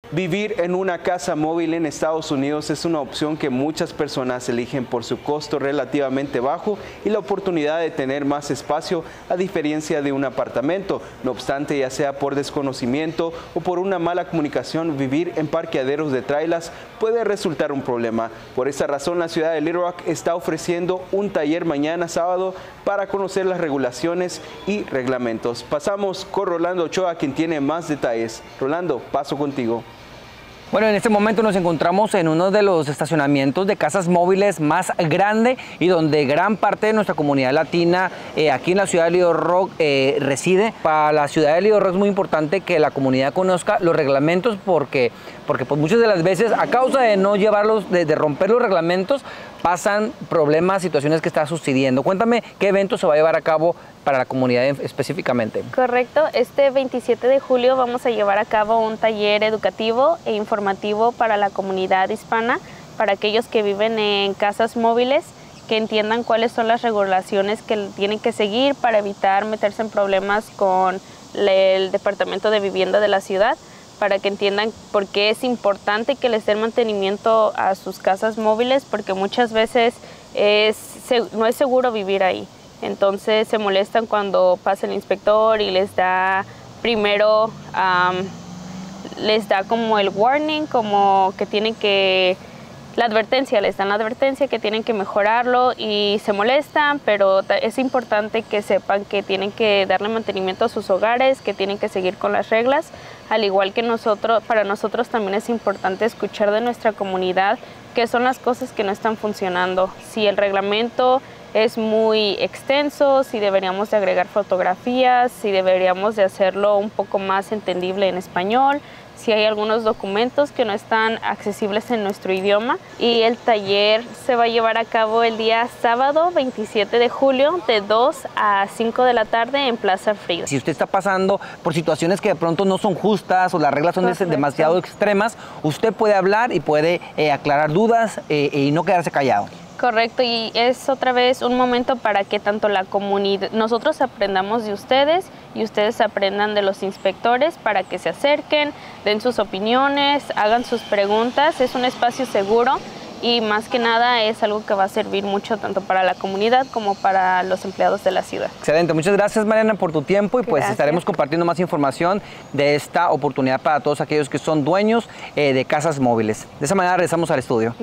Vivir en una casa móvil en Estados Unidos es una opción que muchas personas eligen por su costo relativamente bajo y la oportunidad de tener más espacio a diferencia de un apartamento. No obstante, ya sea por desconocimiento o por una mala comunicación, vivir en parqueaderos de trailers puede resultar un problema. Por esa razón, la ciudad de Little Rock está ofreciendo un taller mañana sábado para conocer las regulaciones y reglamentos. Pasamos con Rolando Ochoa, quien tiene más detalles. Rolando, paso contigo. Bueno, en este momento nos encontramos en uno de los estacionamientos de casas móviles más grande y donde gran parte de nuestra comunidad latina aquí en la ciudad de Little Rock reside. Para la ciudad de Little Rock es muy importante que la comunidad conozca los reglamentos porque pues muchas de las veces a causa de no llevarlos, de romper los reglamentos, pasan problemas, situaciones que están sucediendo. Cuéntame qué evento se va a llevar a cabo para la comunidad específicamente. Correcto, este 27 de julio vamos a llevar a cabo un taller educativo e informativo para la comunidad hispana, para aquellos que viven en casas móviles, que entiendan cuáles son las regulaciones que tienen que seguir para evitar meterse en problemas con el Departamento de Vivienda de la ciudad, para que entiendan por qué es importante que les den mantenimiento a sus casas móviles, porque muchas veces no es seguro vivir ahí. Entonces se molestan cuando pasa el inspector y les da primero, les da como el warning, como que tienen que, les dan la advertencia que tienen que mejorarlo y se molestan, pero es importante que sepan que tienen que darle mantenimiento a sus hogares, que tienen que seguir con las reglas, al igual que nosotros. Para nosotros también es importante escuchar de nuestra comunidad qué son las cosas que no están funcionando. Si el reglamento es muy extenso, si deberíamos de agregar fotografías, si deberíamos de hacerlo un poco más entendible en español, si hay algunos documentos que no están accesibles en nuestro idioma. Y el taller se va a llevar a cabo el día sábado 27 de julio de 2 a 5 de la tarde en Plaza Frida. Si usted está pasando por situaciones que de pronto no son justas o las reglas son demasiado extremas, usted puede hablar y puede aclarar dudas y no quedarse callado. Correcto, y es otra vez un momento para que tanto la comunidad, nosotros aprendamos de ustedes y ustedes aprendan de los inspectores, para que se acerquen, den sus opiniones, hagan sus preguntas. Es un espacio seguro y más que nada es algo que va a servir mucho tanto para la comunidad como para los empleados de la ciudad. Excelente, muchas gracias, Mariana, por tu tiempo y pues estaremos compartiendo más información de esta oportunidad para todos aquellos que son dueños de casas móviles. De esa manera regresamos al estudio.